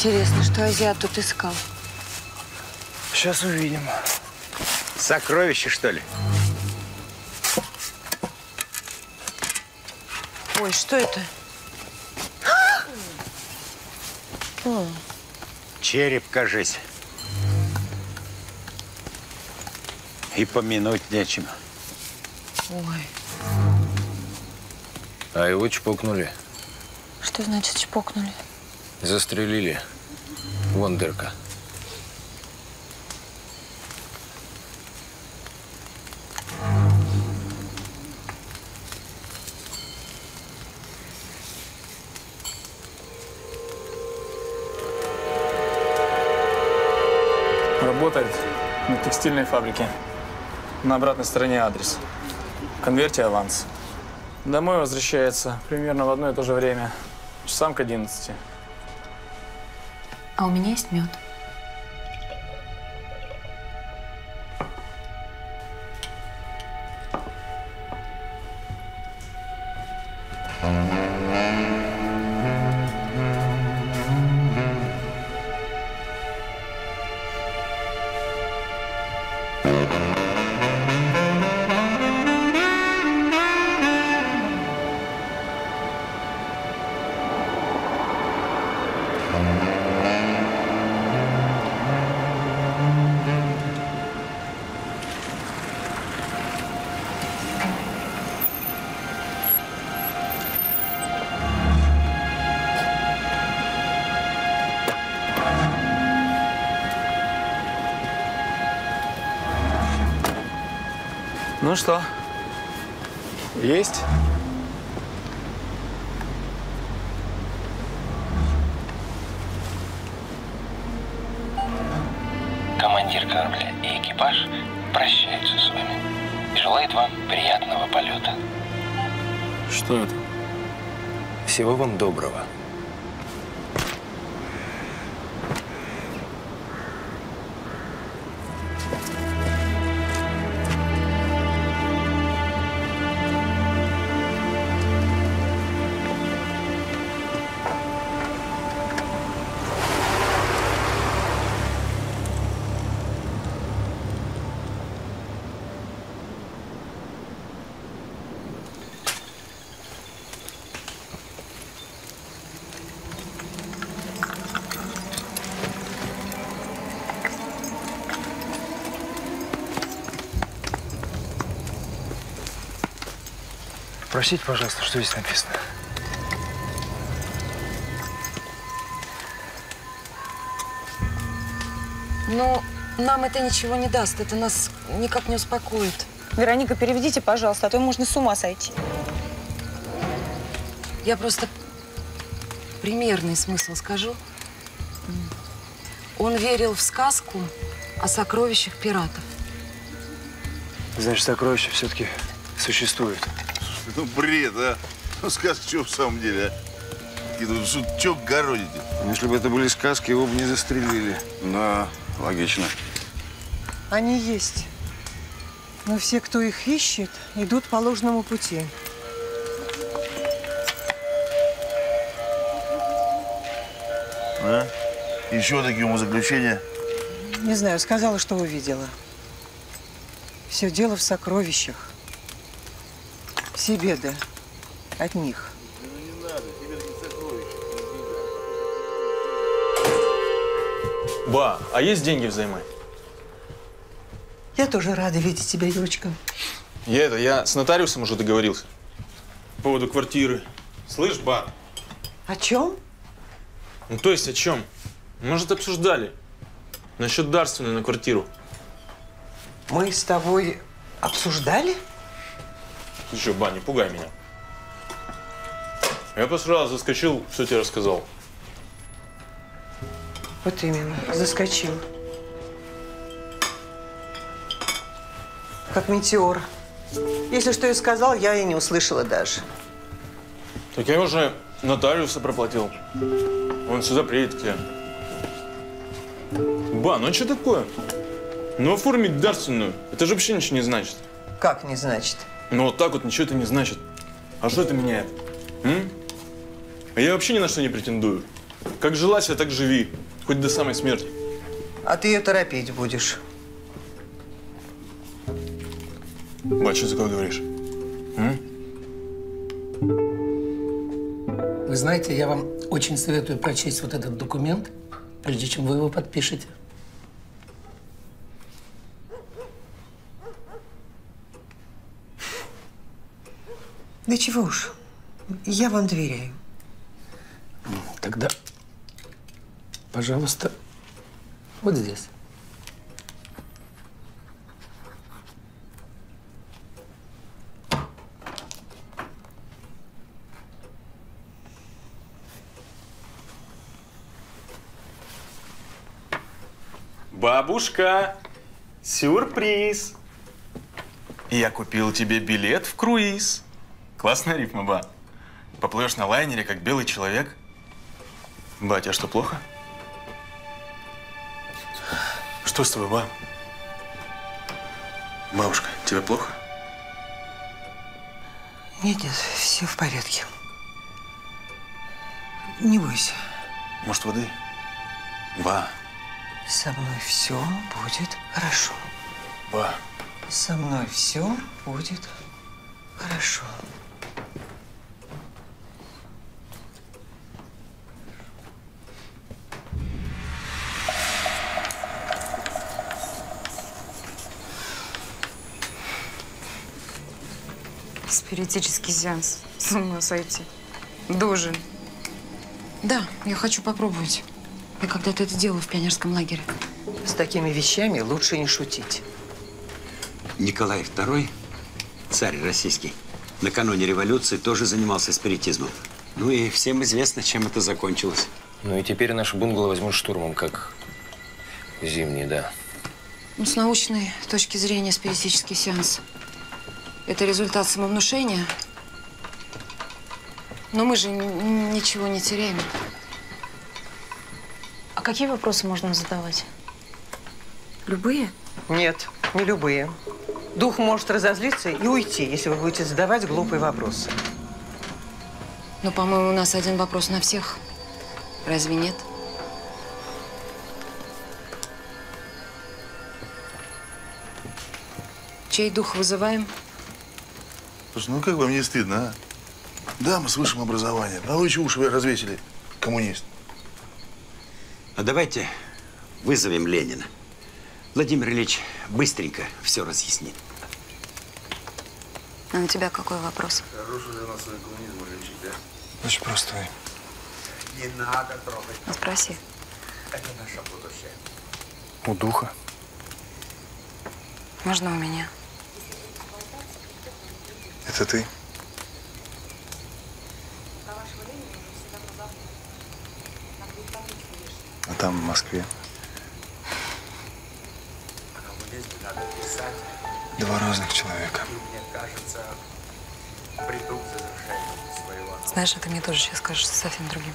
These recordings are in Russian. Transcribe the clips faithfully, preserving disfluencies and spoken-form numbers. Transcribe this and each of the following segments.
Интересно, что азиат тут искал? Сейчас увидим. Сокровище, что ли? Ой, что это? Череп, кажись. И помянуть нечем. Ой. А его чпокнули. Что значит чпокнули? Застрелили. Вон дырка. Работает на текстильной фабрике. На обратной стороне адрес. В конверте аванс. Домой возвращается примерно в одно и то же время. Часам к одиннадцати. А у меня есть мед. Ну что, есть? Командир корабля и экипаж прощаются с вами и желает вам приятного полета. Что это? Всего вам доброго. Прочтите, пожалуйста, что здесь написано. Ну, нам это ничего не даст. Это нас никак не успокоит. Вероника, переведите, пожалуйста, а то можно с ума сойти. Я просто примерный смысл скажу. Он верил в сказку о сокровищах пиратов. Значит, сокровища все-таки существуют. Ну, бред, а? Ну, сказка что в самом деле, а? И тут что городите? Если бы это были сказки, его бы не застрелили. Да, логично. Они есть. Но все, кто их ищет, идут по ложному пути. А? Еще такие умозаключения? Не знаю, сказала, что увидела. Все дело в сокровищах. Все беды от них. Ну не надо, тебе такие сокровища. Ба, а есть деньги взаймы? Я тоже рада видеть тебя, Юрочка. Я это, я с нотариусом уже договорился. По поводу квартиры. Слышь, ба? О чем? Ну, то есть о чем? Может, обсуждали? Насчет дарственной на квартиру. Мы с тобой обсуждали? Ты что, ба, не пугай меня. Я просто раз заскочил, все тебе рассказал. Вот именно, заскочил. Как метеор. Если что и сказал, я и не услышала даже. Так я уже нотариуса проплатил. Он сюда приедет к тебе. Ба, ну а что такое? Ну оформить дарственную, это же вообще ничего не значит. Как не значит? Ну вот так вот ничего это не значит. А что это меняет? М? А я вообще ни на что не претендую. Как жила себе, так живи. Хоть до самой смерти. А ты ее торопить будешь. Ба, что ты такое говоришь? М? Вы знаете, я вам очень советую прочесть вот этот документ, прежде чем вы его подпишете. Да чего уж, я вам доверяю. Тогда, пожалуйста, вот здесь. Бабушка, сюрприз! Я купил тебе билет в круиз. Классная рифма, ба. Поплывешь на лайнере, как белый человек. Ба, тебе что, плохо? Что с тобой, ба? Бабушка, тебе плохо? Нет, нет, все в порядке. Не бойся. Может, воды? Ба. Со мной все будет хорошо. Ба. Со мной все будет хорошо. Спиритический сеанс. С ума сойти. Дожин. Да, я хочу попробовать. Я когда-то это делала в пионерском лагере. С такими вещами лучше не шутить. Николай второй, царь российский, накануне революции тоже занимался спиритизмом. Ну и всем известно, чем это закончилось. Ну и теперь наше бунгало возьмут штурмом, как зимний, да. Ну, с научной точки зрения спиритический сеанс – это результат самовнушения. Но мы же ничего не теряем. А какие вопросы можно задавать? Любые? Нет, не любые. Дух может разозлиться и уйти, если вы будете задавать глупые вопросы. Но, по-моему, у нас один вопрос на всех. Разве нет? Чей дух вызываем? Слушай, ну как вам не стыдно, а? Дама с высшим образованием. А вы чего уши развесили, коммунист? А давайте вызовем Ленина. Владимир Ильич быстренько все разъяснит. А у тебя какой вопрос? Хороший для нас коммунизм лечить, да? Очень простой. Не надо трогать. Ну, спроси. Это наше будущее. У духа. Можно у меня? Это ты? А там, в Москве, Надо писать, два разных человека. и мне кажется, приду к завершению своего. Знаешь, это мне тоже сейчас кажется совсем другим.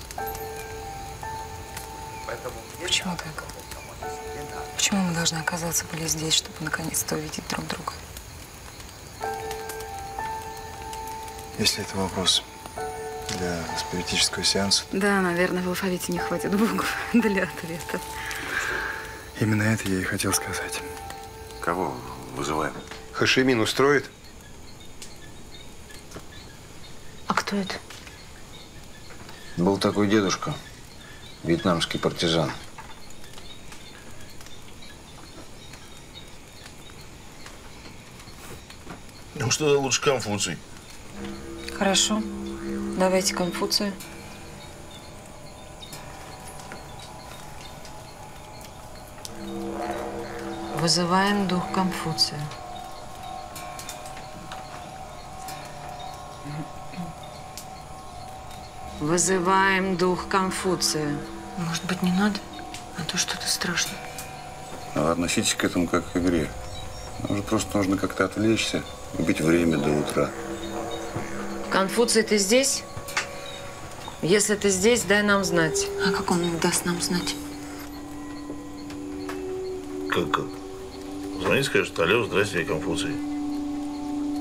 Поэтому мне Почему надо так? коммунизм, не надо. Почему мы должны оказаться были здесь, чтобы наконец-то увидеть друг друга? Если это вопрос для спиритического сеанса, Да, наверное, в алфавите не хватит букв для ответа. именно это я и хотел сказать. Кого вызываем? Хашимин устроит? А кто это? Был такой дедушка, вьетнамский партизан. Ну что, лучше Конфуций. Хорошо. Давайте Конфуция. Вызываем дух Конфуция. Вызываем дух Конфуция. Может быть, не надо? А то что-то страшно. Ну, относитесь к этому как к игре. Уже просто нужно как-то отвлечься, убить время до утра. Конфуций, ты здесь? Если ты здесь, дай нам знать. А как он даст нам знать? Как, как? Звони, скажет, алло, здрасте, я Конфуций.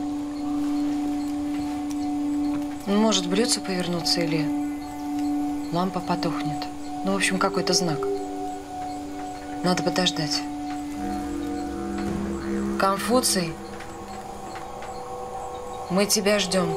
Он может в блюдце повернуться или лампа потухнет. Ну, в общем, какой-то знак. Надо подождать. Конфуций, мы тебя ждем.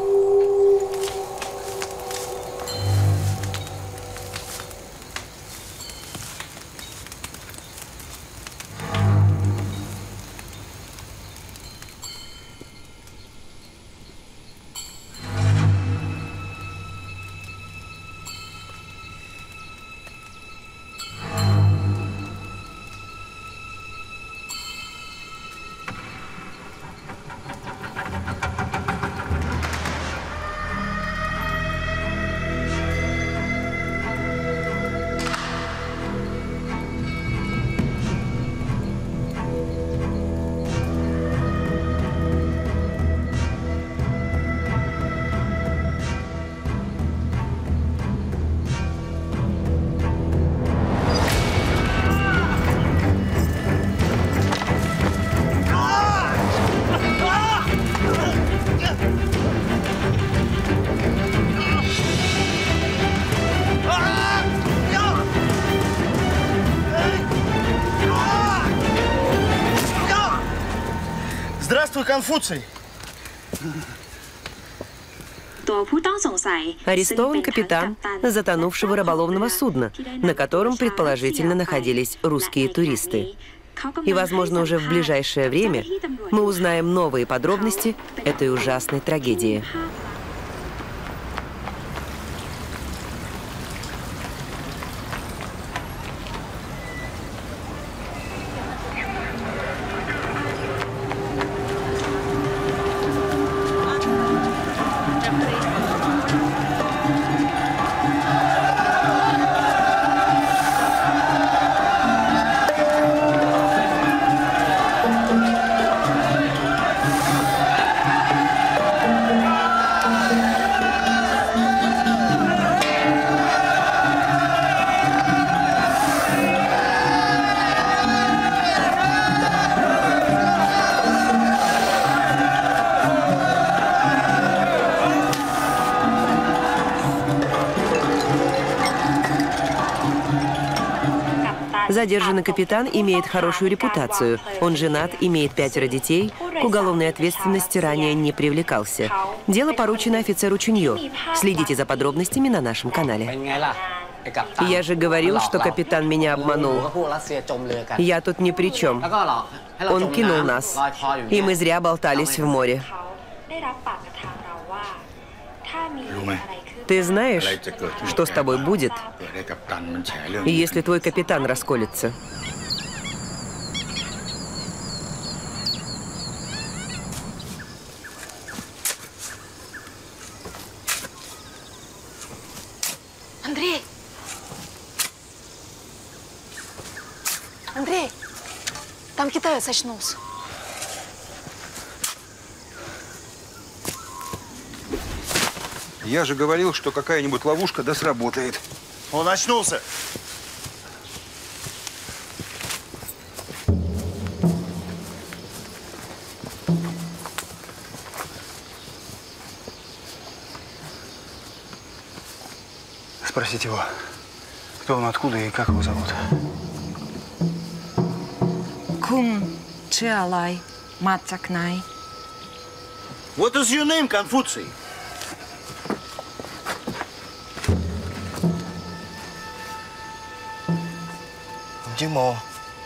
Здравствуй, Конфуций! Арестован капитан затонувшего рыболовного судна, на котором предположительно находились русские туристы. И, возможно, уже в ближайшее время мы узнаем новые подробности этой ужасной трагедии. Задержанный капитан имеет хорошую репутацию. Он женат, имеет пятеро детей, к уголовной ответственности ранее не привлекался. Дело поручено офицеру Чуньо. Следите за подробностями на нашем канале. Я же говорил, что капитан меня обманул. Я тут ни при чем. Он кинул нас, и мы зря болтались в море. Ты знаешь, что с тобой будет, если твой капитан расколется? Андрей! Андрей! Там китаец очнулся. Я же говорил, что какая-нибудь ловушка да сработает. Он очнулся. Спросите его, кто он, откуда и как его зовут. Кун Чиалай Мацакнай. What is your name, Конфуций? Мо.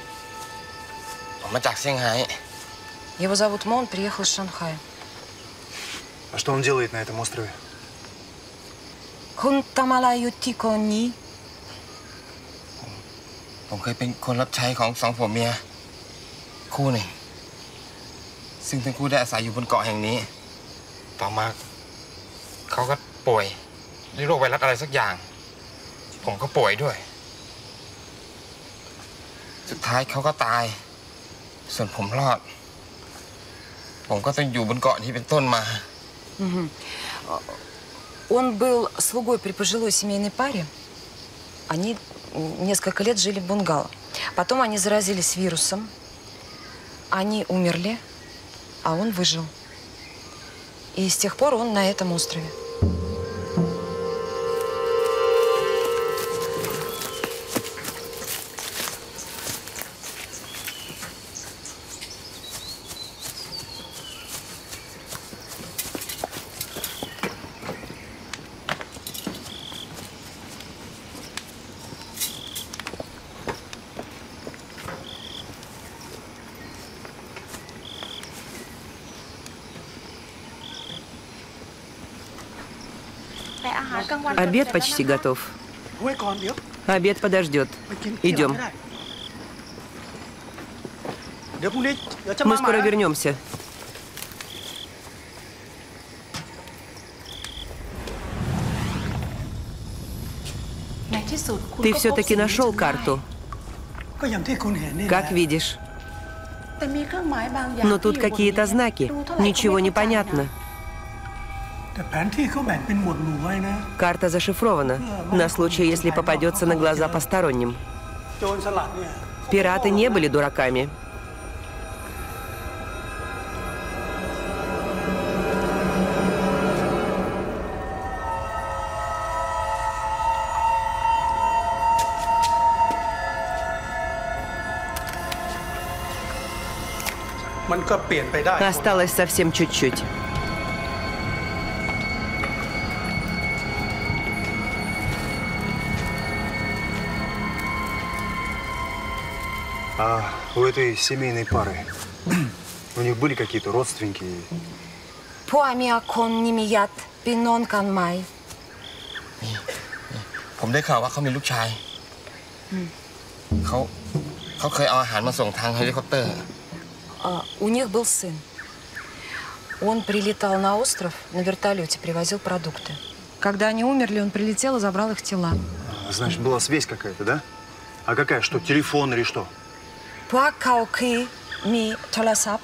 Его зовут Мо, он приехал из Шанхая. А что он делает на этом острове? Хун Тамалаю Тико Ни. ผมเคยเป็นคนรับใช้ของสองผัวเมียคู่หนึ่งซึ่งทั้งคู่ได้อาศัยอยู่บนเกาะแห่งนี้ต่อมาเขาก็ป่วยด้วยโรคไวรัสอะไรสักอย่างผมก็ป่วยด้วยสุดท้ายเขาก็ตายส่วนผมรอดผมก็ต้องอยู่บนเกาะนี้เป็นต้นมา Он был слугой при пожилой семейной паре. Они несколько лет жили в бунгало. Потом они заразились вирусом. Они умерли, а он выжил. И с тех пор он на этом острове. Обед почти готов. Обед подождет. Идем. Мы скоро вернемся. Ты все-таки нашел карту. Как видишь. Но тут какие-то знаки. Ничего не понятно. Карта зашифрована. На случай, если попадется на глаза посторонним. Пираты не были дураками. Осталось совсем чуть-чуть. А у этой семейной пары, у них были какие-то родственники? Пуамиакон Нимият Пинон Канмай. ผมได้ข่าวว่าเขามีลูกชายเขาเขาเคยเอาอาหารมาส่งทางเฮลิคอปเตอร์ У них был сын. Он прилетал на остров, на вертолете привозил продукты. Когда они умерли, он прилетел и забрал их тела. Значит, была связь какая-то, да? А какая? Что, телефон или что? Пуакауки ми толасап.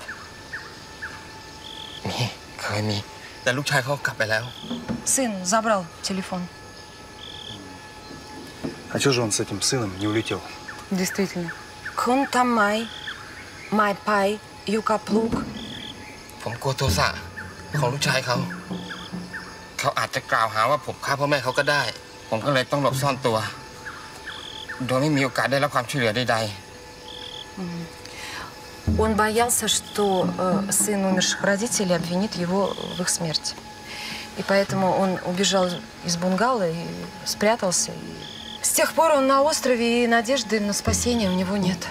มีเคยมีแต่ลูกชายเขากลับไปแล้ว Сын забрал телефон. А чего же он с этим сыном не улетел? Действительно. Кунтамай, майпай, юкаплук. ผมกลัวโทสะของลูกชายเขาเขาอาจจะกล่าวหาว่าผมฆ่าพ่อแม่เขาก็ได้ผมก็เลยต้องหลบซ่อนตัวโดยไม่มีโอกาสได้รับความช่วยเหลือใด Он боялся, что э, сын умерших родителей обвинит его в их смерти. И поэтому он убежал из бунгало и спрятался. И с тех пор он на острове, и надежды на спасение у него нет.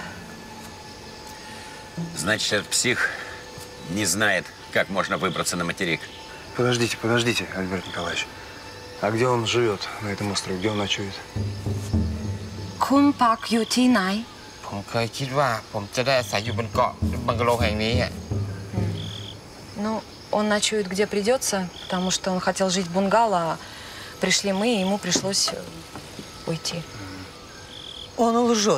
Значит, этот псих не знает, как можно выбраться на материк. Подождите, подождите, Альберт Николаевич. А где он живет на этом острове? Где он ночует? Кунпак Ютинай. ผมเคยคิดว่าผมจะได้อาศัยอยู่บนเกาะบังกะโลแห่งนี้ Ну, он ночует где придется, потому что он хотел жить в бунгало, а пришли мы, и ему пришлось уйти. Он лжет.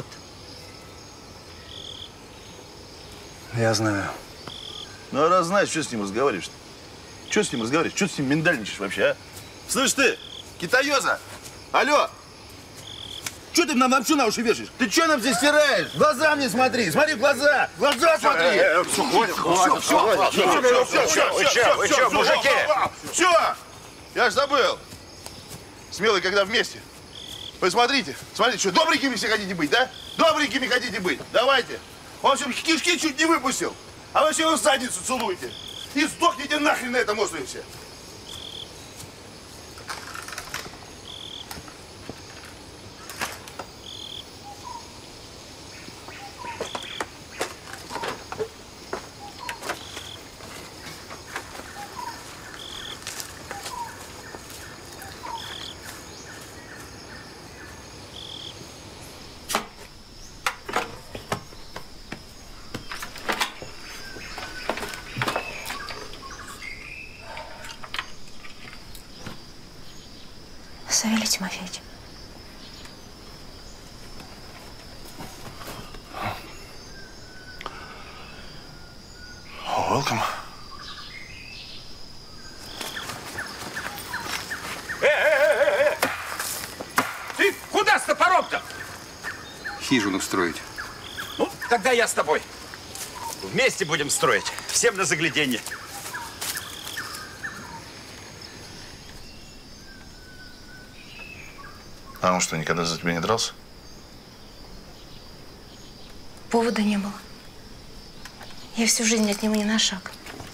Я знаю. Ну, а раз знаешь, что с ним разговариваешь-то? Что с ним разговариваешь? Что с ним миндальничаешь вообще, а? Слышь ты, китаёза! Алло! Что ты нам вообще на уши вешаешь? Ты что нам здесь стираешь? В глаза мне смотри! Смотри в глаза! В глаза смотри! Все, хватит, хватит, все, все, все, все, все, мужики! Все! Я ж забыл! Смелые, когда вместе. Посмотрите, смотрите, что, добренькими все хотите быть, да? Добренькими хотите быть? Давайте! Он все кишки чуть не выпустил, а вы все его задницу целуете. И сдохните нахрен на этом острове все. Савелий Тимофеевич. Welcome. Э-э-э-э! Ты куда с топором-то? Хижину строить. Ну, тогда я с тобой. Вместе будем строить. Всем на загляденье. А он что, никогда за тебя не дрался? Повода не было. Я всю жизнь от него не на шаг.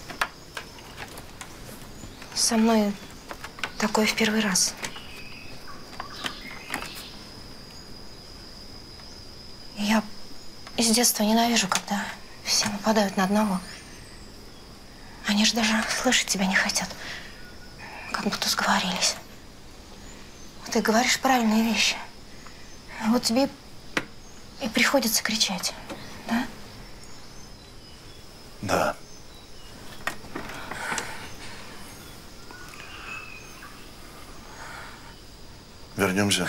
Со мной такое в первый раз. Я с детства ненавижу, когда все нападают на одного. Они же даже слышать тебя не хотят. Как будто сговорились. Ты говоришь правильные вещи. Вот тебе и приходится кричать, да? Да. Вернемся.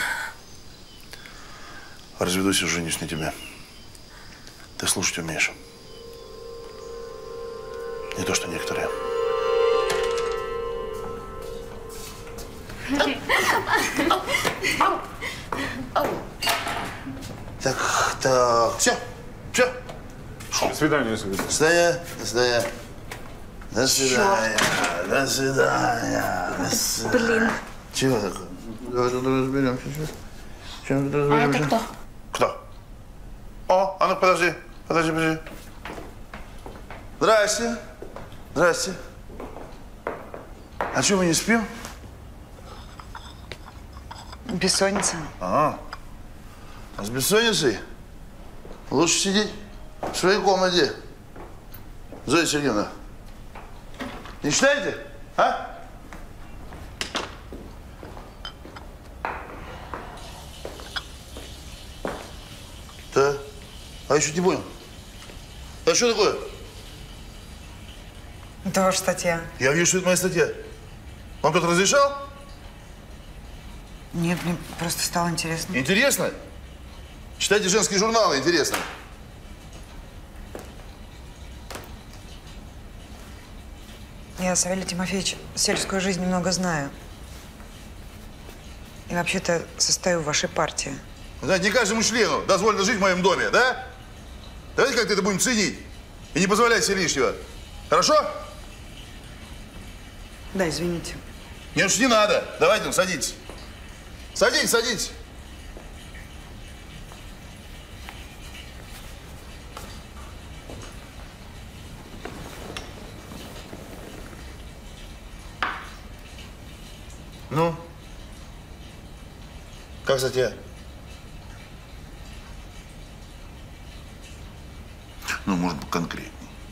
Разведусь и женюсь на тебе. Ты слушать умеешь. Не то, что некоторые. Так, так, все, все. До свидания, если До свидания, до свидания. До свидания, до свидания, до свидания. Блин. Чего такое? Давай тут разберемся сейчас. Чем тут А разберемся? это кто? Кто? О, а ну подожди, подожди, подожди. Здрасте. Здрасте. А что, мы не спим? Бессонница. Ага. А с бессонницей лучше сидеть в своей комнате. Зоя Сергеевна, не считаете? А? Да. А я чуть не понял. А что такое? Это ваша статья. Я вижу, что это моя статья. Вам кто-то разрешал? Нет, мне просто стало интересно. Интересно? Читайте женские журналы, интересно. Я, Савелий Тимофеевич, сельскую жизнь немного знаю. И вообще-то состою в вашей партии. Знаете, не каждому члену дозволено жить в моем доме, да? Давайте как-то это будем ценить. И не позволять себе лишнего. Хорошо? Да, извините. Нет уж, не надо. Давайте, ну, садитесь. Садитесь, садитесь. Ну? Как статья? Ну, может быть, конкретнее.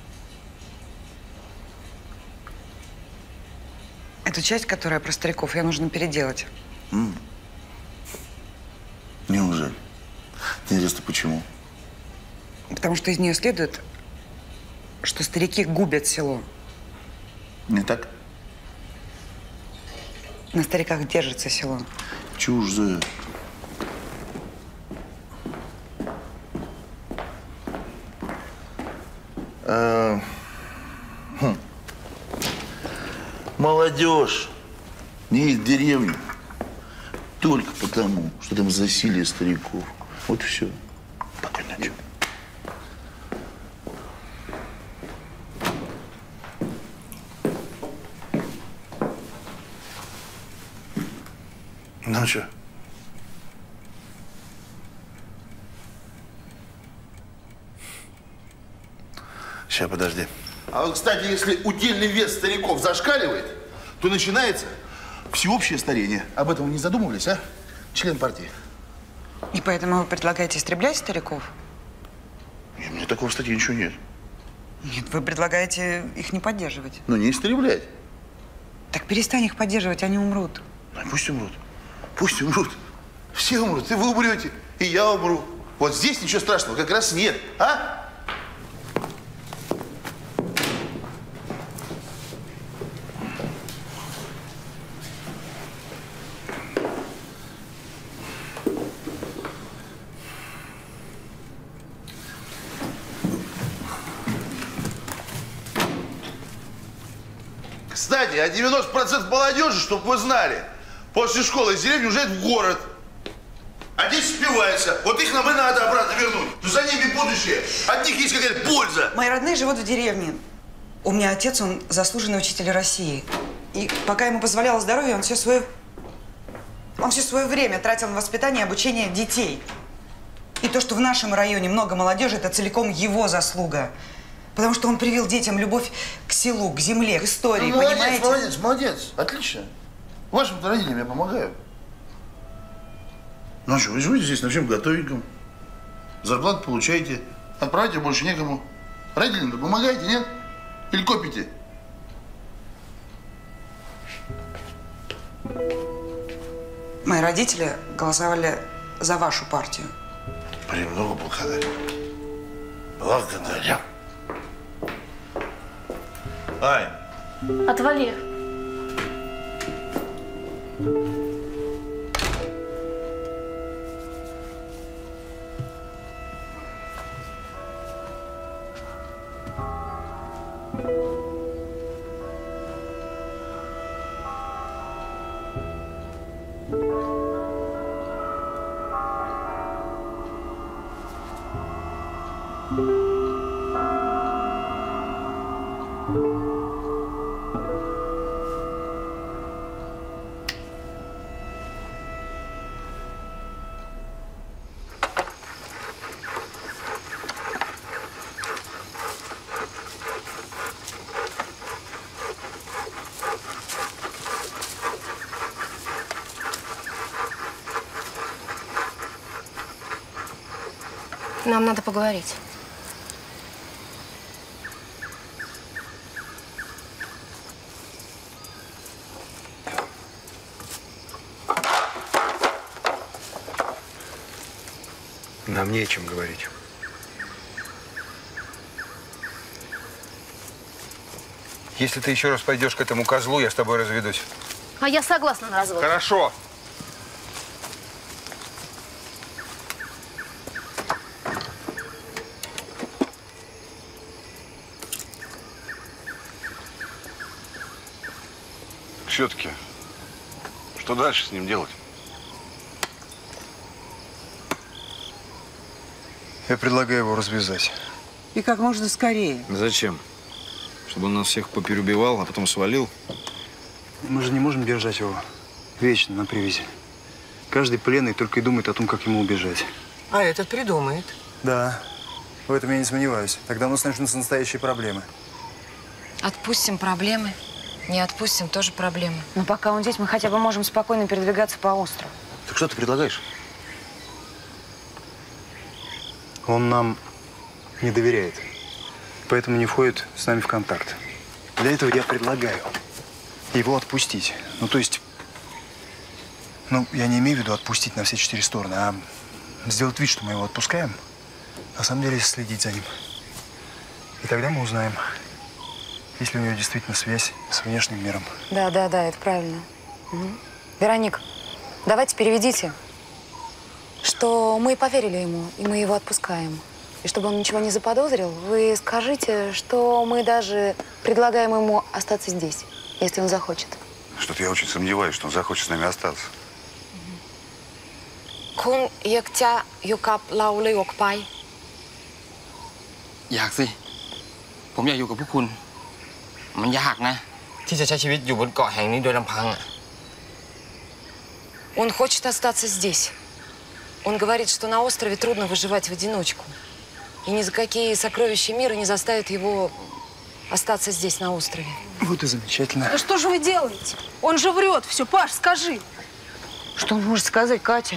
Эту часть, которая про стариков, ее нужно переделать. М. Неужели? Интересно, почему? Потому что из нее следует, что старики губят село. Не так? На стариках держится село. Чушь, Зоя. А, хм. Молодежь не едет в деревню только потому, что там засилие стариков. Вот и все. Покой ночи. Ну что? Сейчас, подожди. А вот, кстати, если удельный вес стариков зашкаливает, то начинается всеобщее старение. Об этом вы не задумывались, а? Член партии. И поэтому вы предлагаете истреблять стариков? И у меня такого в статье ничего нет. Нет, вы предлагаете их не поддерживать. Ну, не истреблять. Так перестань их поддерживать, они умрут. Ну, пусть умрут. Пусть умрут. Все умрут. И вы умрете, и я умру. Вот здесь ничего страшного как раз нет, а? Кстати, а девяносто процентов молодежи, чтобы вы знали, после школы из деревни уезжает в город. А дети спиваются. Вот их нам и надо обратно вернуть. Но за ними будущее. От них есть какая-то польза. Мои родные живут в деревне. У меня отец, он заслуженный учитель России. И пока ему позволяло здоровье, он все свое... Он все свое время тратил на воспитание и обучение детей. И то, что в нашем районе много молодежи, это целиком его заслуга. Потому что он привил детям любовь к селу, к земле, к истории, Ну, молодец, понимаете? молодец, молодец. Отлично. Вашим родителям я помогаю. Ну что, вы живете здесь на всем готовеньком. Зарплату получаете. Отправите больше некому. Родителям-то помогаете, нет? Или копите? Мои родители голосовали за вашу партию. Премного благодарю. Благодарю. Ай! Отвали. Нам надо поговорить. Нам не о чем говорить. Если ты еще раз пойдешь к этому козлу, я с тобой разведусь. А я согласна на развод. Хорошо. Все-таки, что дальше с ним делать? Я предлагаю его развязать. И как можно скорее. Зачем? Чтобы он нас всех поперебивал, а потом свалил? Мы же не можем держать его вечно на привязи. Каждый пленный только и думает о том, как ему убежать. А этот придумает. Да, в этом я не сомневаюсь. Тогда у нас начнутся настоящие проблемы. Отпустим проблемы. Не отпустим, тоже проблемы. Но пока он здесь, мы хотя бы можем спокойно передвигаться по острову. Так что ты предлагаешь? Он нам не доверяет, поэтому не входит с нами в контакт. Для этого я предлагаю его отпустить. Ну, то есть, ну, я не имею в виду отпустить на все четыре стороны, а сделать вид, что мы его отпускаем, а на самом деле следить за ним. И тогда мы узнаем, есть ли у него действительно связь с внешним миром. Да, да, да, это правильно. Угу. Вероник, давайте переведите, что мы поверили ему, и мы его отпускаем. И чтобы он ничего не заподозрил, вы скажите, что мы даже предлагаем ему остаться здесь, если он захочет. Что-то я очень сомневаюсь, что он захочет с нами остаться. Кун ектя юкап лаули окпай. อยากสิ ผมอยากอยู่กับพวกคุณ มันยากนะ ที่จะใช้ชีวิตอยู่บนเกาะแห่งนี้โดยลำพัง Он хочет остаться здесь. Он говорит, что на острове трудно выживать в одиночку. И ни за какие сокровища мира не заставят его остаться здесь, на острове. Вот и замечательно. Да что же вы делаете? Он же врет все. Паш, скажи. Что он может сказать, Катя?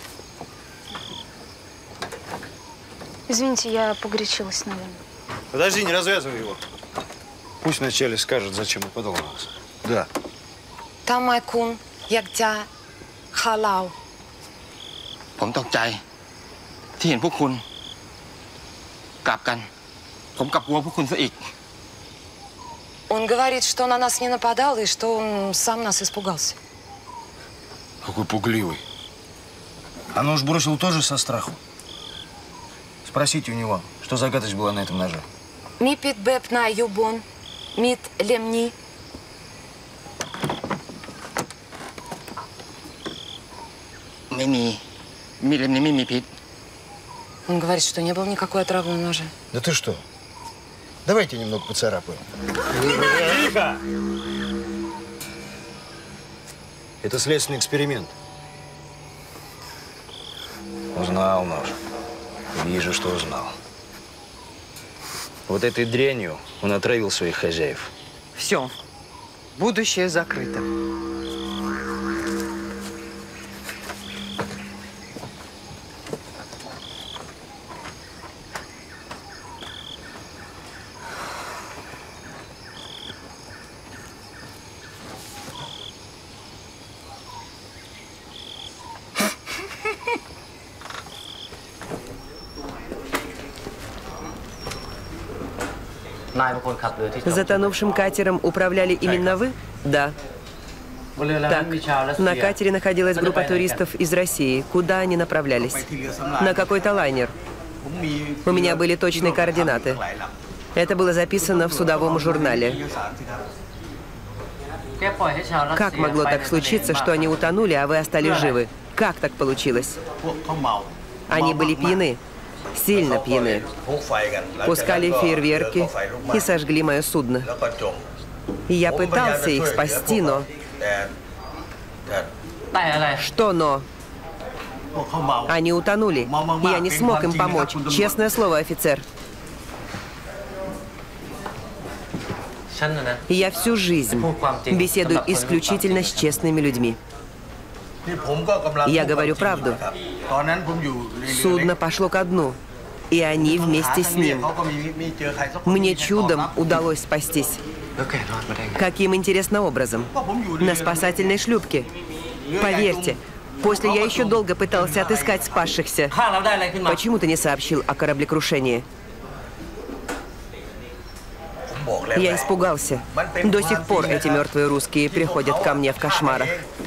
Извините, я погорячилась, наверное. Подожди, не развязывай его. Пусть вначале скажет, зачем он подал на нас. Да. Тамай кун ектя халау. ผมตกใจที่เห็นพวกคุณกลับกัน ผมกลับกลัวพวกคุณซะอีก Он говорит, что на нас не нападал и что он сам нас испугался. Какой пугливый. А нож бросил тоже со страху? Спросите у него, что за гадость была на этом ноже. Ми пит бэп на юбон, мит лемни. Мими, ми лемни, ми ми пит. Он говорит, что не было никакой отравы на ноже. Да ты что? Давайте немного поцарапаем. Тихо! Это следственный эксперимент. Узнал нож. Вижу, что узнал. Вот этой дрянью он отравил своих хозяев. Все. Будущее закрыто. Затонувшим катером управляли именно вы? Да. Так, на катере находилась группа туристов из России. Куда они направлялись? На какой-то лайнер. У меня были точные координаты. Это было записано в судовом журнале. Как могло так случиться, что они утонули, а вы остались живы? Как так получилось? Они были пьяны. Сильно пьяны. Пускали фейерверки и сожгли мое судно. И я пытался их спасти, но... Что но? Они утонули. Я не смог им помочь. Честное слово, офицер. Я всю жизнь беседую исключительно с честными людьми. Я говорю правду. Судно пошло ко дну, и они вместе с ним. Мне чудом удалось спастись. Каким интересным образом? На спасательной шлюпке. Поверьте, после я еще долго пытался отыскать спасшихся. Почему ты не сообщил о кораблекрушении? Я испугался. До сих пор эти мертвые русские приходят ко мне в кошмарах.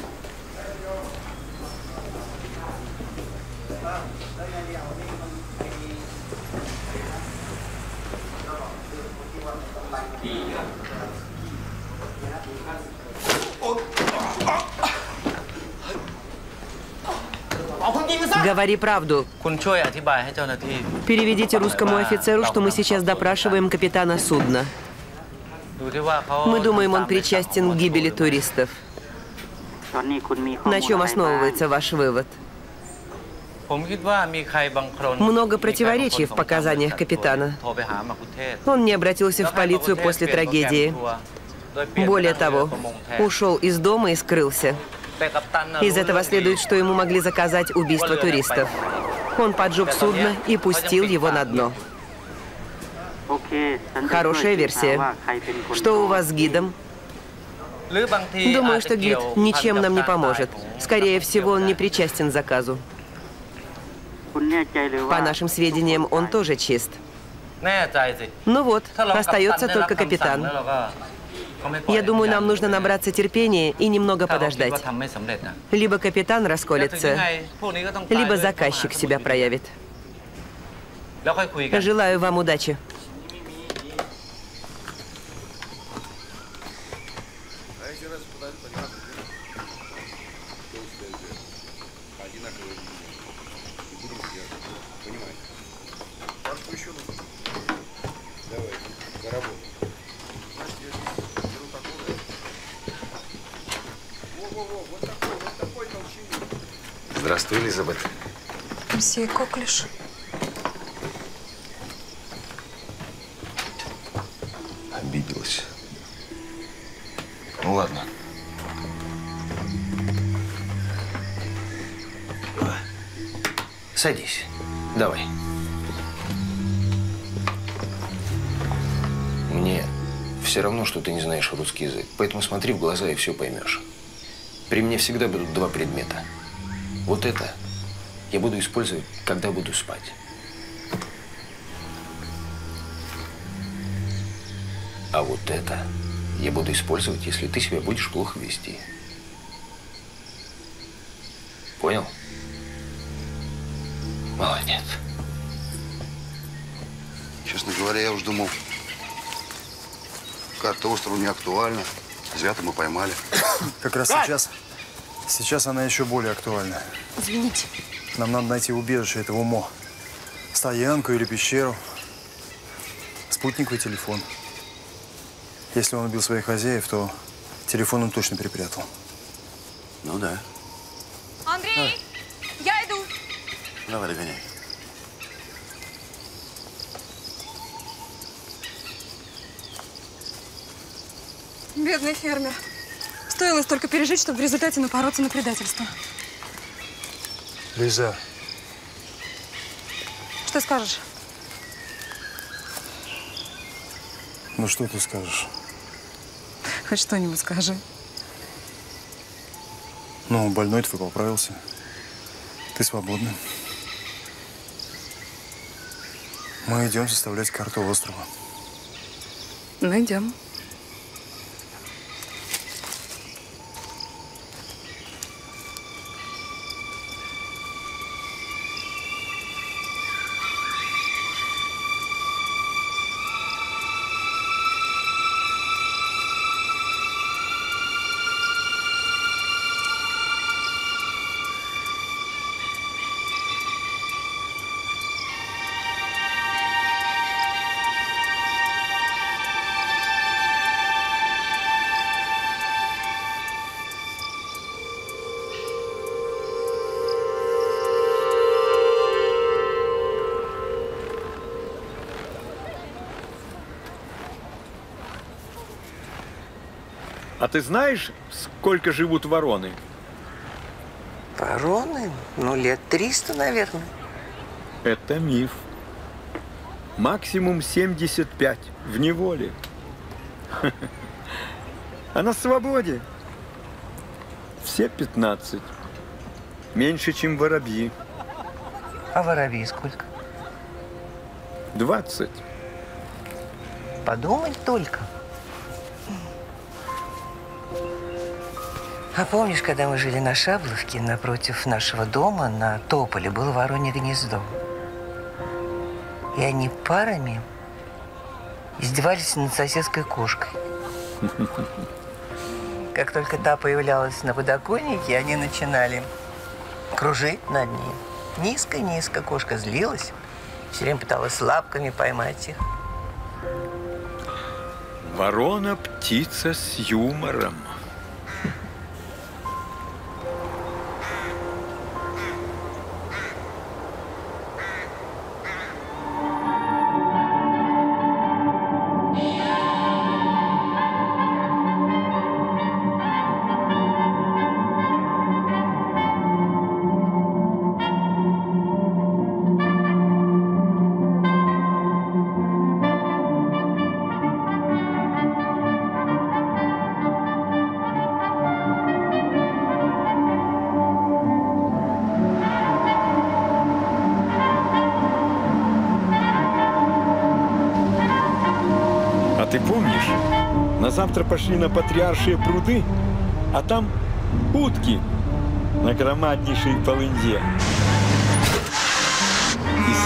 Говори правду. Переведите русскому офицеру, что мы сейчас допрашиваем капитана судна. Мы думаем, он причастен к гибели туристов. На чем основывается ваш вывод? Много противоречий в показаниях капитана. Он не обратился в полицию после трагедии. Более того, ушел из дома и скрылся. Из этого следует, что ему могли заказать убийство туристов. Он поджег судно и пустил его на дно. Хорошая версия. Что у вас с гидом? Думаю, что гид ничем нам не поможет. Скорее всего, он не причастен к заказу. По нашим сведениям, он тоже чист. Ну вот, остается только капитан. Я думаю, нам нужно набраться терпения и немного подождать. Либо капитан расколется, либо заказчик себя проявит. Желаю вам удачи. Здравствуй, Элизабет. Мсье Коклюш. Обиделась. Ну ладно. Садись. Давай. Мне все равно, что ты не знаешь русский язык. Поэтому смотри в глаза и все поймешь. При мне всегда будут два предмета. Вот это я буду использовать, когда буду спать. А вот это я буду использовать, если ты себя будешь плохо вести. Понял? Молодец. Честно говоря, я уж думал, карта острова не актуальна. Зря-то мы поймали. Как раз сейчас, сейчас она еще более актуальна. Извините. Нам надо найти убежище этого Мо. Стоянку или пещеру. Спутниковый телефон. Если он убил своих хозяев, то телефон он точно перепрятал. Ну да. Андрей, Давай. Я иду. Давай, догоняй. Бедный фермер. Стоило столько пережить, чтобы в результате напороться на предательство. Лиза. Что скажешь? Ну что ты скажешь? Хоть что-нибудь скажи. Ну, больной твой поправился. Ты свободна. Мы идем составлять карту острова. Найдем. А ты знаешь, сколько живут вороны? Вороны? Ну, лет триста, наверное. Это миф. Максимум семьдесят пять в неволе. А на свободе все пятнадцать. Меньше, чем воробьи. А воробьи сколько? двадцать. Подумать только. А помнишь, когда мы жили на Шабловке, напротив нашего дома на тополе было воронье гнездо? И они парами издевались над соседской кошкой. Как только та появлялась на подоконнике, они начинали кружить над ней. Низко-низко кошка злилась, все время пыталась лапками поймать их. Ворона – птица с юмором. Ты помнишь, на завтра пошли на Патриаршие пруды, а там утки на громаднейшей полынье. И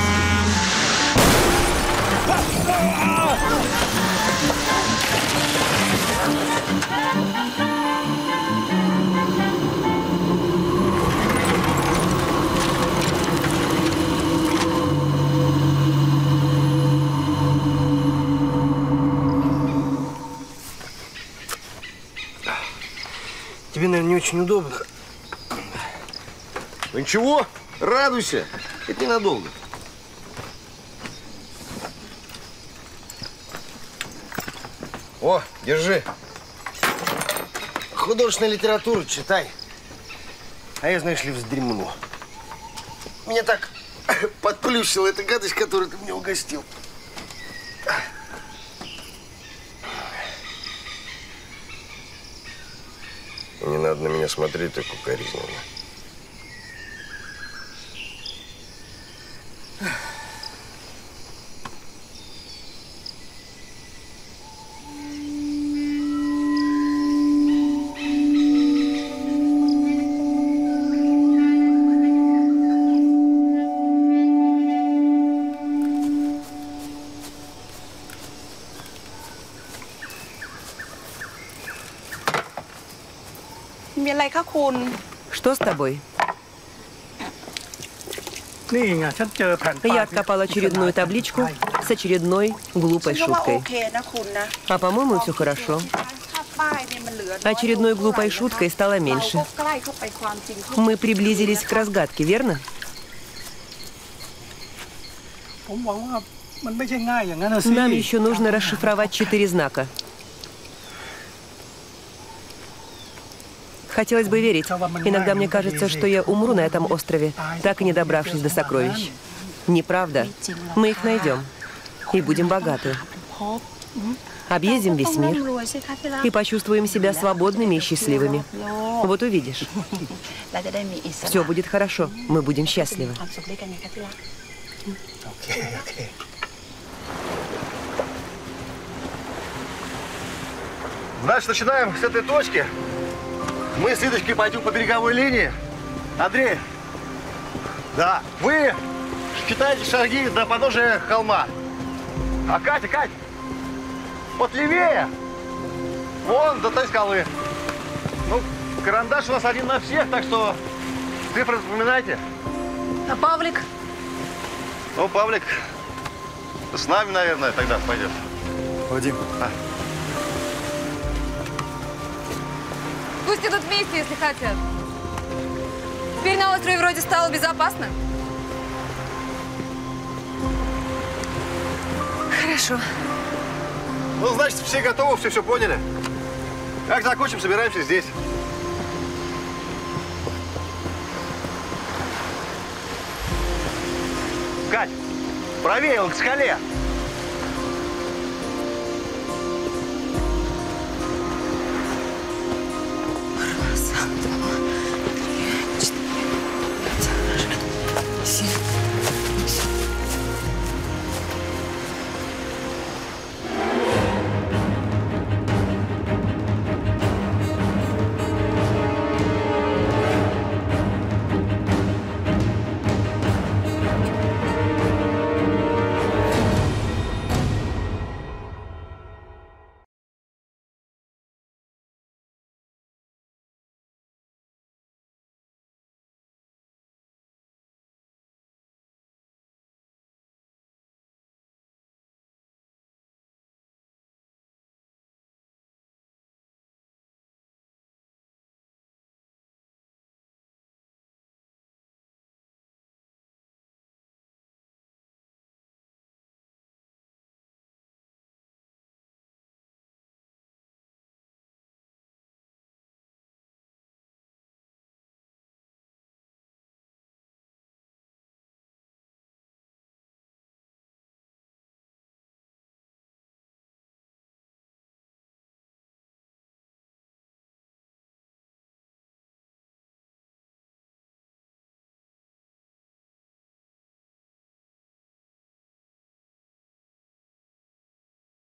Тебе, наверное, не очень удобно. Ну ничего, радуйся. Это ненадолго. О, держи. Художественную литературу читай. А я, знаешь ли, вздремну. Меня так подплющила эта гадость, которую ты мне угостил. Не надо на меня смотреть так укоризненно. Что с тобой? Я откопал очередную табличку с очередной глупой шуткой. А по-моему, все хорошо. Очередной глупой шуткой стало меньше. Мы приблизились к разгадке, верно? Нам еще нужно расшифровать четыре знака. Хотелось бы верить. Иногда мне кажется, что я умру на этом острове, так и не добравшись до сокровищ. Неправда. Мы их найдем. И будем богаты. Объездим весь мир. И почувствуем себя свободными и счастливыми. Вот увидишь. Все будет хорошо. Мы будем счастливы. Значит, начинаем с этой точки. Мы с Лидочкой пойдем по береговой линии. Андрей, да, вы считаете шаги до подножия холма. А Катя, Катя, вот левее, вон до той скалы. Ну, карандаш у нас один на всех, так что цифры запоминайте. А Павлик? Ну, Павлик с нами, наверное, тогда пойдет. Вадим. А. Пусть идут вместе, если хотят. Теперь на острове вроде стало безопасно. Хорошо. Ну, значит, все готовы, все все поняли. Как закончим, собираемся здесь. Кать, правее, он к скале.